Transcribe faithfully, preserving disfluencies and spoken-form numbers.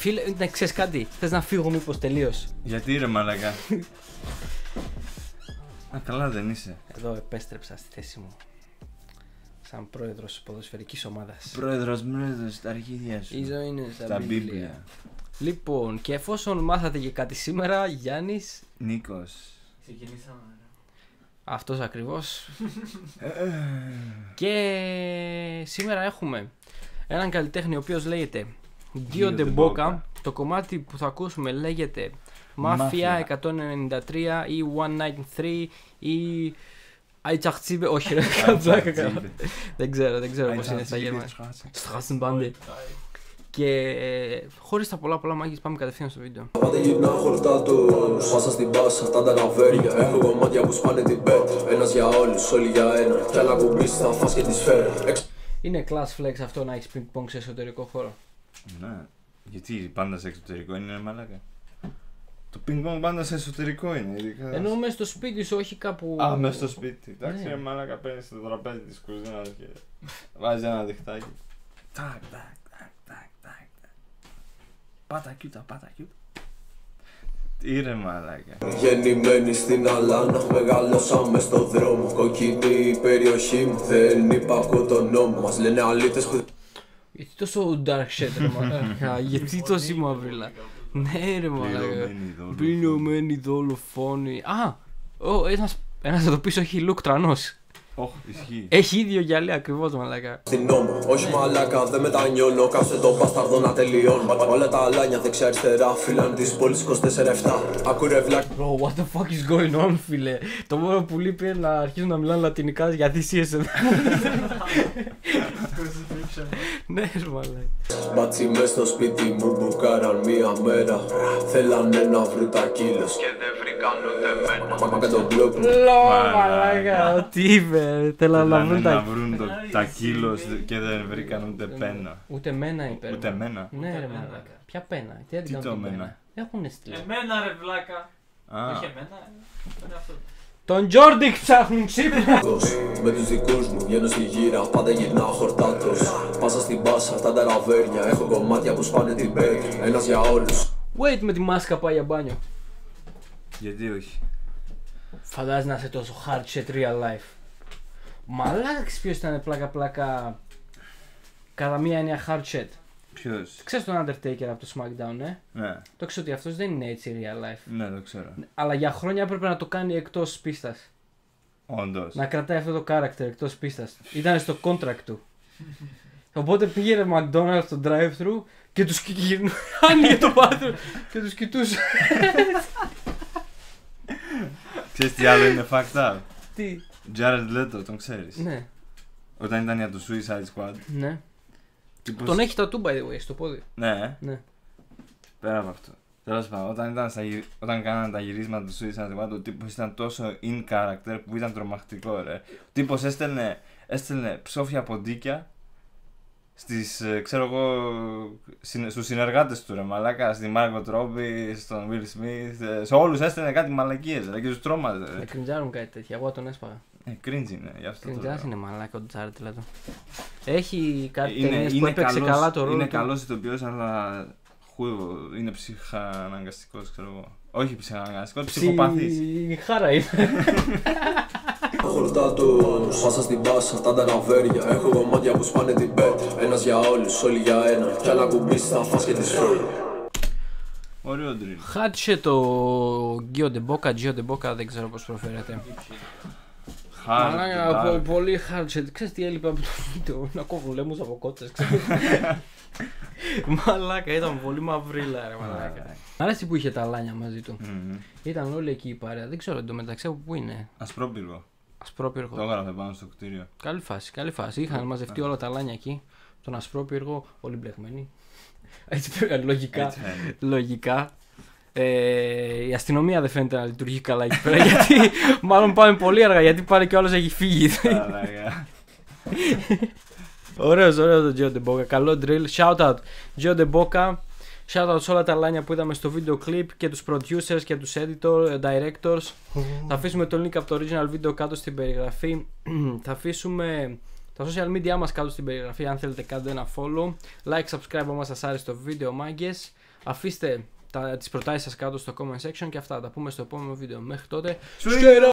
Φίλε, να ξέρεις κάτι, θες να φύγω μήπως τελείως? Γιατί ρε μαλακά? Α, καλά δεν είσαι. Εδώ επέστρεψα στη θέση μου. Σαν πρόεδρος ποδοσφαιρικής ομάδας. Πρόεδρος πρόεδρος στα αρχίδια σου. Η ζωή είναι στα Στα μπίμπλια. μπίμπλια. Λοιπόν, και εφόσον μάθατε και κάτι σήμερα, Γιάννης. Νίκος. Ξεκινήσαμε. Αυτός ακριβώς. Και σήμερα έχουμε έναν καλλιτέχνη ο οποίος λέγεται Gio De Boca. Το κομμάτι που θα ακούσουμε λέγεται Mafia εκατόν ενενήντα τρία ή εκατόν ενενήντα τρία ή Aichachzibe. Όχι ρε, κατζάκα καλά. Δεν ξέρω, δεν ξέρω πώς είναι στα γερμανικά. Straßenbande. Και χωρίς τα πολλά πολλά μάγες πάμε κατευθείαν στο βίντεο. Πάντα γυρνά χορτά τους, πάσα στην πάσα, αυτά τα ναβέρια. Έχω κομμάτια που σπάνε την πέτ. Ένας για όλους, όλοι για ένα. Κι άλλα κουμπίς θα φας και τη σφαίρα. Είναι class flex αυτό να έχεις ping-pong σε εσωτερικό χώρο? Ναι, γιατί πάντα σε εξωτερικό είναι μαλάκα? Το ping-pong πάντα σε εσωτερικό είναι, ειδικά. Ενώ μέσα στο σπίτι σου, όχι κάπου. Α, μέσα στο σπίτι. Εντάξει, Ναι. ρε μαλάκα, παίρνεις το τραπέζι της κουζίνας και βάζεις ένα διχτάκι. Τάκ, τάκ, τάκ, τάκ, τάκ, τάκ. Πάτα κιούτα, πάτα κιούτα. Τι ρε μαλάκα. Γεννημένοι στην Αλάνα, μεγαλώσαμε στο δρόμο. Κοκκινή η περιοχή μου, δεν υπακούω τον νόμο. Μας λένε αλήτες που. Γιατί τόσο dark shit ρε μαλάκα, γιατί τόση μαύριλα? Ναι ρε μαλάκα. Πληρωμένοι δολοφόνοι. Πληρωμένοι δολοφόνοι. Α, ο, ένας, ένας εδώ πίσω έχει look τρανός. Ωχ, ισχύει. Έχει ίδιο γυαλί ακριβώς μαλάκα. Στην νόμο, όχι μαλάκα, δεν μετανιώνω. Κάσε το μπασταρδό να τελειώνω. Όλα τα αλάνια δεξιά αριστερά, φύλαν της πόλης είκοσι τέσσερα επτά. Ακούρε βλάκ. Bro, what the fuck is going on, φίλε? Το μόνο που λείπει είναι να αρχίσουν να μιλάνε λατινικά για θυσίες εδώ. Ναι ρε μαλάκα. Μπάτσι μες στο σπίτι μου μπουκάραν μία μέρα. Θέλανε να βρουν τα κίλος και δεν βρήκαν ούτε μένα. Μα και τον μπλοκ μου. Λό μαλάκα, τι είπε, θέλω να βρουν να τα... βρουν το- τα κίλος και δεν βρήκαν ούτε πένα. Ούτε μένα είπε. Ούτε μένα. Ναι ρε μένα. μαλάκα. Ποια πένα, τι Τι δεν το κάνουν μένα? πένα. Έχουνε στείλει. Εμένα ρε βλάκα. Α, Όχι εμένα. Είναι αυτό. Τον Τζόρντικ ψάχνουν ξύπνο. Με τους δικούς μου βγαίνω στη γύρα, πάντα γυρνάω χορτάτος. Πάσα στην πάσα, αυτά τα ραβέρια. Έχω κομμάτια που σπάνε την πέτ. Ένας για όλους. Wait, με τη μάσκα πάει για μπάνιο. γιατί όχι? Φαντάζεσαι να είσαι τόσο hard shit real life. Μαλάκα, ξέρεις ποιος ήταν πλάκα πλάκα κατά μία έννοια hard shit? Ποιος? Ξέρεις τον Undertaker από το SmackDown, ε? Ναι, Το ξέρεις ότι αυτός δεν είναι έτσι real life. ναι, το ξέρω. Αλλά για χρόνια έπρεπε να το κάνει εκτός πίστας. Όντως. Να κρατάει αυτό το character εκτός πίστας. Ήταν στο contract του. Οπότε πήγαινε McDonald's στο drive-thru και τους γυρνούσε. Άνοιγε το bathroom και τους κοιτούσε. Ξέρεις τι άλλο είναι fucked up? Τι? Jared Leto, τον ξέρεις? Ναι, Όταν ήταν για το Suicide Squad. ναι. Τύπος... Τον έχει tattoo by the way στο πόδι. Ναι, Ναι. πέρα από αυτό. Τέλος πάντων, όταν, ήταν στα, γυ- όταν κάνανε τα γυρίσματα του Suicide Squad, ο τύπος ήταν τόσο in character που ήταν τρομακτικό, ρε. Ο τύπος έστελνε, έστελνε ψόφια ποντίκια στις, ε, ξέρω εγώ, συν, στους συνεργάτες του, ρε μαλάκα, στη Margot Robbie, στον Will Smith, ε, σε όλους έστελνε κάτι μαλακίες, ρε, και τους τρόμαζε, Με ρε. κριντζάρουν κάτι τέτοια, εγώ τον έσπαγα. Ε, cringe είναι, γι' αυτό το Κριντζάρς λέω. είναι μαλάκα ο Τζάρετ Λέτο. Έχει κάτι Είναι, ταινίες που είναι έπαιξε καλός, καλά το ρόλο είναι του. καλός ηθοποιός, αλλά χου, είναι ψυχαναγκαστικός, ξέρω εγώ. Όχι ψυχαναγκαστικός, ψυχοπαθής. Χάρα είναι. Χορτάτος, πάσα στην πάσα, αυτά τα ραβέρια. Έχω κομμάτια που σπάνε την πέτ. Ένας για όλους, όλοι για ένα. Κι άλλα κουμπίς θα φας και τη σφαίρα. Ωραίο drill. Χάτσε το Gio De Boca, Gio De Boca, δεν ξέρω πώς προφέρεται. Μαλάκα, Hard, πο- πολύ hard shit. Ξέρεις τι έλειπε από το βίντεο? Να κόβουν λέμους από κότσες. ξέρεις. Μαλάκα, ήταν πολύ μαυρίλα ρε μαλάκα. Μ' αρέσει που είχε τα λάνια μαζί του. Μμμ. Ήταν όλοι εκεί η παρέα. Δεν ξέρω εντωμεταξύ από πού είναι. Ασπρόπυργο. Ασπρόπυργο. Το έγραφε πάνω στο κτίριο. Καλή φάση, καλή φάση. Είχαν μαζευτεί όλα τα λάνια εκεί. Τον ασπρόπυργο, όλοι μπλεγμένοι. Έτσι πήγαν λογικά. Έτσι φαίνεται. Λογικά. Ε, η αστυνομία δεν φαίνεται να λειτουργεί καλά εκεί πέρα. Γιατί μάλλον πάμε πολύ αργά. Γιατί πάλι και όλος έχει φύγει. Μαλάκα. Ωραίος, ωραίος το Gio De Boca. Καλό drill. Shout out Gio De Boca. Shout out σε όλα τα λάνια που είδαμε στο βίντεο clip και τους producers και τους editor, directors. Θα αφήσουμε το link από το original βίντεο κάτω στην περιγραφή. Θα αφήσουμε Τα social media μας κάτω στην περιγραφή, αν θέλετε κάντε ένα follow. Like, subscribe άμα σας άρεσε το βίντεο, μάγκες. Αφήστε τα, τις προτάσεις σας κάτω στο comment section και αυτά. Τα πούμε στο επόμενο βίντεο. Μέχρι τότε.